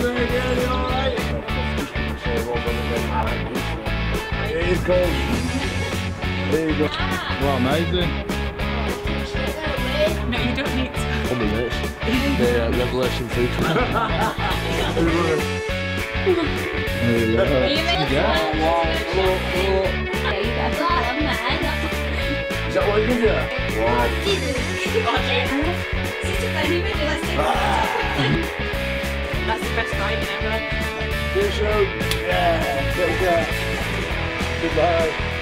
mate, yeah, you alright? Here you go. There you go. Well, amazing. No, you don't need to. On the list. The Revelation food. There you go. Is that what he did there? Wow. That's the best driving ever. Good show. Yeah. Take care. Goodbye.